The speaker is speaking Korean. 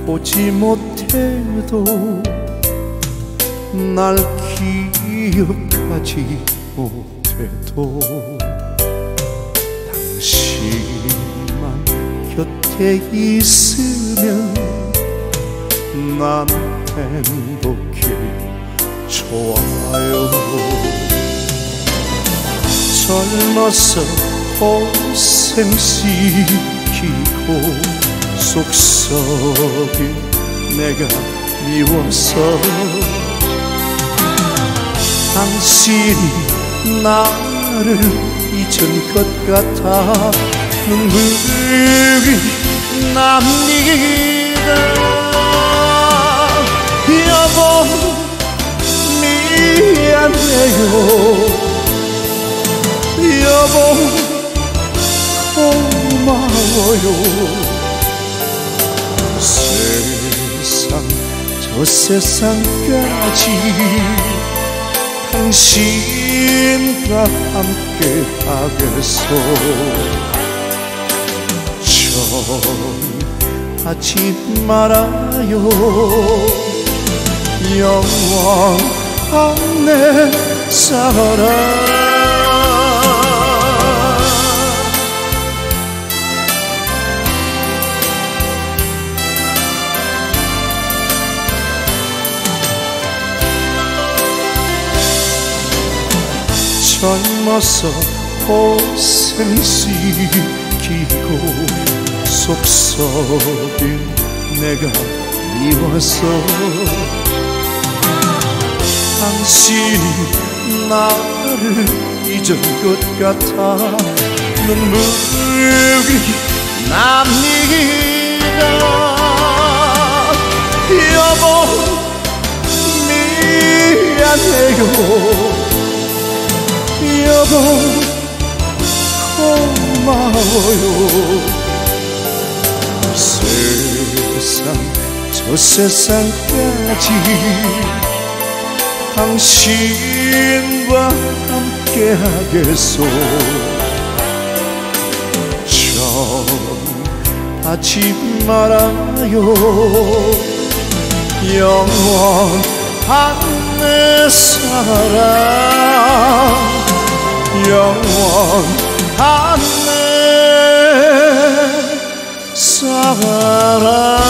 보지 못해도 날 기억하지 못해도 당신만 곁에 있으면 난 행복해 좋아요. 젊어서 고생시키고 속썩인 내가 미워서 당신이 나를 잊은 것 같아 눈물이 납니다. 여보 미안해요. 여보 고마워요. 저 세상까지 당신과 함께 하겠소. 전하지 말아요. 영원한 내 사랑. 젊어서 고생시키고 속썩인 내가 미워서 당신이 나를 잊은 것 같아 눈물이 납니다. 여보 미안해요. 여보 고마워요. 저 세상까지 당신과 함께 하겠소. 전하지 말아요. 영원한 내 사랑. 영원한 내 사랑.